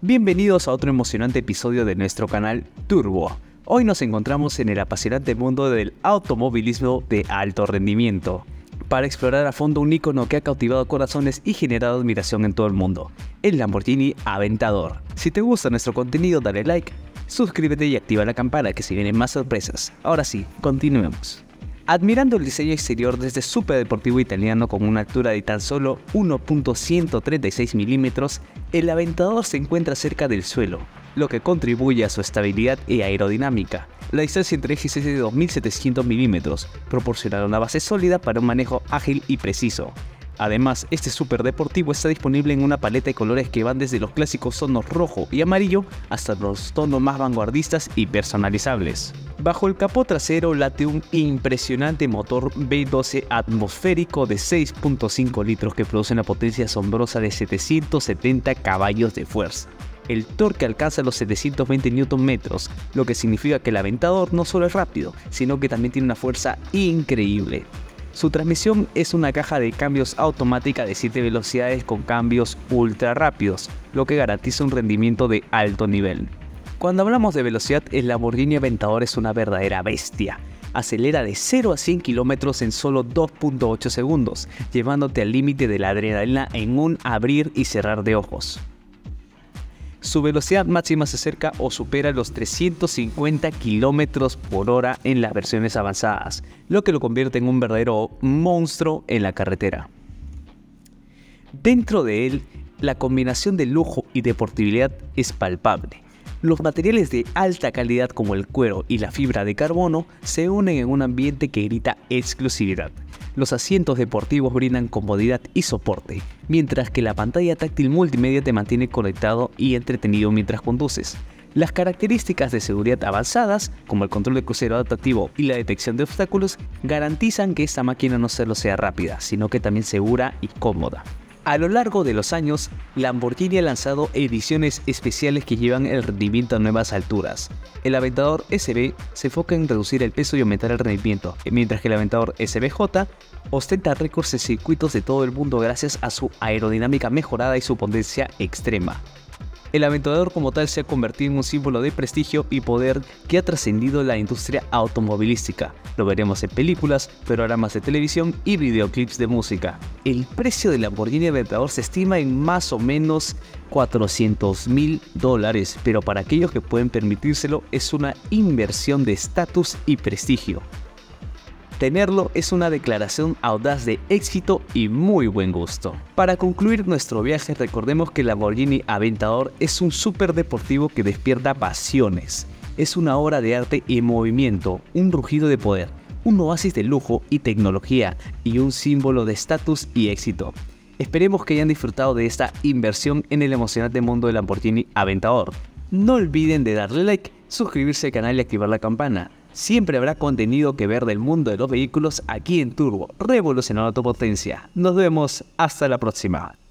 Bienvenidos a otro emocionante episodio de nuestro canal Turbo. Hoy nos encontramos en el apasionante mundo del automovilismo de alto rendimiento, para explorar a fondo un icono que ha cautivado corazones y generado admiración en todo el mundo, el Lamborghini Aventador. Si te gusta nuestro contenido, dale like, suscríbete y activa la campana que se vienen más sorpresas. Ahora sí, continuemos. Admirando el diseño exterior de este superdeportivo italiano con una altura de tan solo 1.136 milímetros, el Aventador se encuentra cerca del suelo, lo que contribuye a su estabilidad y aerodinámica. La distancia entre ejes es de 2.700 milímetros, proporciona una base sólida para un manejo ágil y preciso. Además, este superdeportivo está disponible en una paleta de colores que van desde los clásicos tonos rojo y amarillo hasta los tonos más vanguardistas y personalizables. Bajo el capó trasero late un impresionante motor V12 atmosférico de 6.5 litros que produce una potencia asombrosa de 770 caballos de fuerza. El torque alcanza los 720 Nm, lo que significa que el Aventador no solo es rápido, sino que también tiene una fuerza increíble. Su transmisión es una caja de cambios automática de 7 velocidades con cambios ultra rápidos, lo que garantiza un rendimiento de alto nivel. Cuando hablamos de velocidad, el Lamborghini Aventador es una verdadera bestia. Acelera de 0 a 100 km en solo 2.8 segundos, llevándote al límite de la adrenalina en un abrir y cerrar de ojos. Su velocidad máxima se acerca o supera los 350 km por hora en las versiones avanzadas, lo que lo convierte en un verdadero monstruo en la carretera. Dentro de él, la combinación de lujo y deportividad es palpable. Los materiales de alta calidad como el cuero y la fibra de carbono se unen en un ambiente que grita exclusividad. Los asientos deportivos brindan comodidad y soporte, mientras que la pantalla táctil multimedia te mantiene conectado y entretenido mientras conduces. Las características de seguridad avanzadas, como el control de crucero adaptativo y la detección de obstáculos, garantizan que esta máquina no solo sea rápida, sino que también segura y cómoda. A lo largo de los años, Lamborghini ha lanzado ediciones especiales que llevan el rendimiento a nuevas alturas. El Aventador SB se enfoca en reducir el peso y aumentar el rendimiento, mientras que el Aventador SBJ ostenta récords en circuitos de todo el mundo gracias a su aerodinámica mejorada y su potencia extrema. El Aventador como tal se ha convertido en un símbolo de prestigio y poder que ha trascendido la industria automovilística. Lo veremos en películas, programas de televisión y videoclips de música. El precio del Lamborghini Aventador se estima en más o menos $400.000, pero para aquellos que pueden permitírselo es una inversión de estatus y prestigio. Tenerlo es una declaración audaz de éxito y muy buen gusto. Para concluir nuestro viaje, recordemos que el Lamborghini Aventador es un superdeportivo que despierta pasiones. Es una obra de arte en movimiento, un rugido de poder, un oasis de lujo y tecnología y un símbolo de estatus y éxito. Esperemos que hayan disfrutado de esta inversión en el emocionante mundo del Lamborghini Aventador. No olviden de darle like, suscribirse al canal y activar la campana. Siempre habrá contenido que ver del mundo de los vehículos aquí en Turbo, revolucionando tu potencia. Nos vemos hasta la próxima.